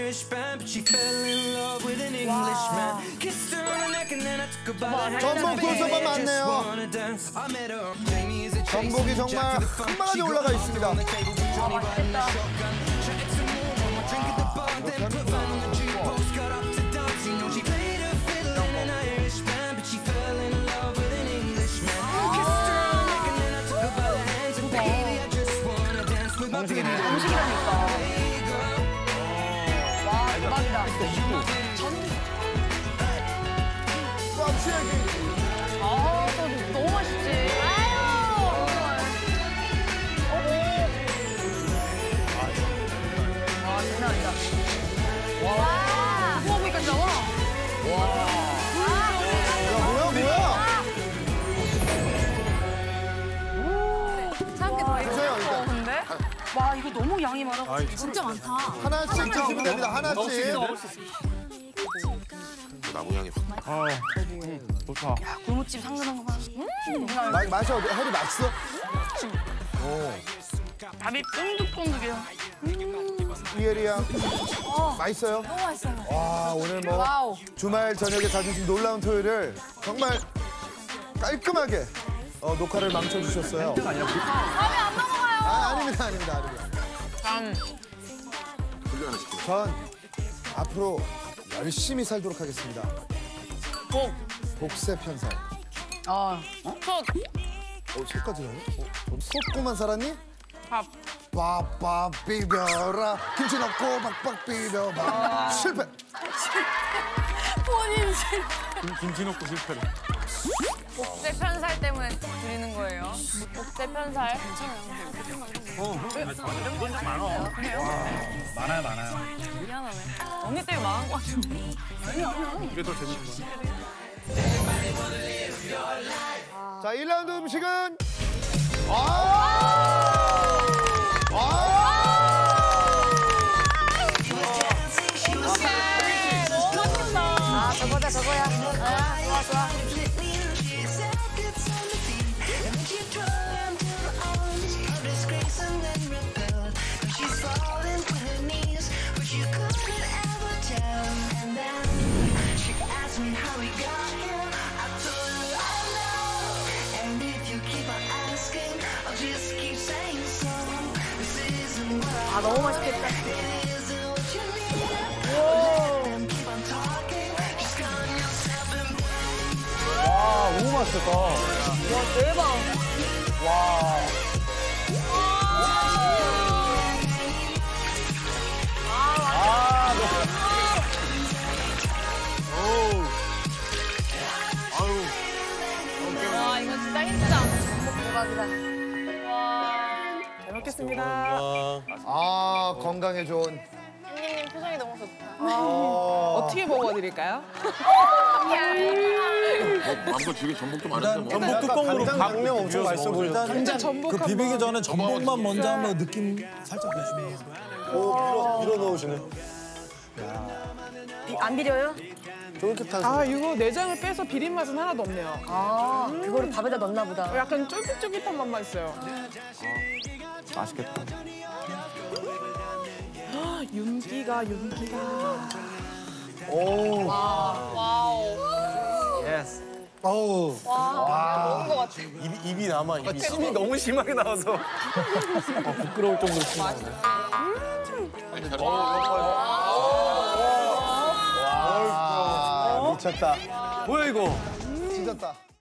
Irish band, but she fell in love with an Englishman. Kissed her on the neck and then I took her by the hand. 전복 도서관 많네요. 전복이 정말 한 바가지 올라가 있습니다. 음식이라니까. 와, 대박이다. 아, 너무 맛있지. 와, 장난 아니다. 와, 소고기까지 나와. 뭐야? 사람들 다 드세요, 일단. 근데? 와, 이거 너무 양이 많아가지고. 진짜 많다. 하나씩 드시면 됩니다. 하나씩. 나무향이 확. 좋다. 야, 골무집 상근한 거 봐. 맛이 어때? 해리 맛있어? 밥이 쫀득쫀득해요. 이혜리 양 맛있어요? 너무 맛있어요. 와, 오늘 뭐 와우. 주말 저녁에 자주신 놀라운 토요일을 정말 깔끔하게 녹화를 망쳐주셨어요. 밥이 안 넘어가요. 아닙니다. 전 앞으로 열심히 살도록 하겠습니다. 복세 편살. 속까지 나요? 속고만 살았니? 밥. 밥밥 비벼라 김치 넣고 박박 비벼봐. 실패. 본인 김치 넣고 실패를. 복제 편살 때문에 드리는 거예요. 복제 편살. 이건 좀 많아. 그래요? 많아요. 미안하네. 언니 때문에 망한 거 같은데. 이게 더 재밌는 거야. 자, 1라운드 음식은 저거야. 좋아. 아, 너무 맛있겠다. 와, 너무 맛있겠다. 와, 대박. 와. 와, 이거 진짜 힘들다. 대박이다. 와. 잘 먹겠습니다. 건강에 좋은 형님 표정이 너무 좋다. 어떻게 먹어드릴까요? 마음껏 즐겨 전복도 많은데 뭐. 전복 뚜껑으로 강령 엄청 맛있어 보인다. 일단 전복 그 비비기 전에 전복만 먼저 한번 느낌 살짝 내주면. 밀어 넣으시네. 안 비려요? 쫄깃한 아, 이거 내장을 빼서 비린 맛은 하나도 없네요. 아, 그거를 밥에다 넣나 보다. 약간 쫄깃쫄깃한 맛만 있어요. 맛있겠다. 윤기가. 오. 와우. 예스. 어우. 먹은 거 같아. 입이 남아, 입이. 침이 너무 심하게 나와서. 부끄러울 정도로 심하네. 미쳤다. 뭐야, 이거? 찢었다.